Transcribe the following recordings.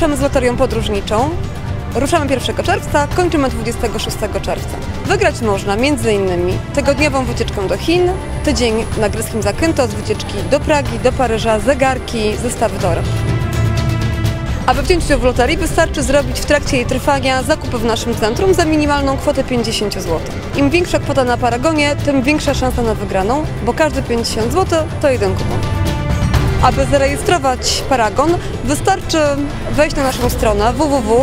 ruszamy z loterią podróżniczą. Ruszamy 1 czerwca, kończymy 26 czerwca. Wygrać można m.in. tygodniową wycieczkę do Chin, tydzień na greckim Zakynthos, wycieczki do Pragi, do Paryża, zegarki, zestawy toreb. Aby wziąć udział w loterii, wystarczy zrobić w trakcie jej trwania zakupy w naszym centrum za minimalną kwotę 50 zł. Im większa kwota na paragonie, tym większa szansa na wygraną, bo każdy 50 zł to jeden kupon. Aby zarejestrować paragon, wystarczy wejść na naszą stronę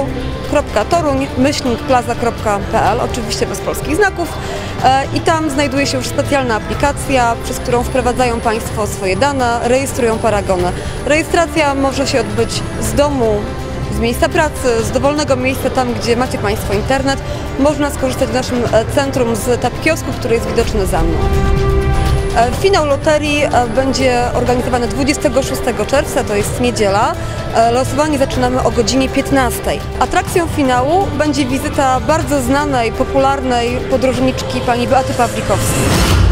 www.toruń-plaza.pl, oczywiście bez polskich znaków, i tam znajduje się już specjalna aplikacja, przez którą wprowadzają Państwo swoje dane, rejestrują paragony. Rejestracja może się odbyć z domu, z miejsca pracy, z dowolnego miejsca, tam gdzie macie Państwo internet. Można skorzystać w naszym centrum z kiosku, który jest widoczny za mną. Finał loterii będzie organizowany 26 czerwca, to jest niedziela. Losowanie zaczynamy o godzinie 15. Atrakcją finału będzie wizyta bardzo znanej, popularnej podróżniczki pani Beaty Pawlikowskiej.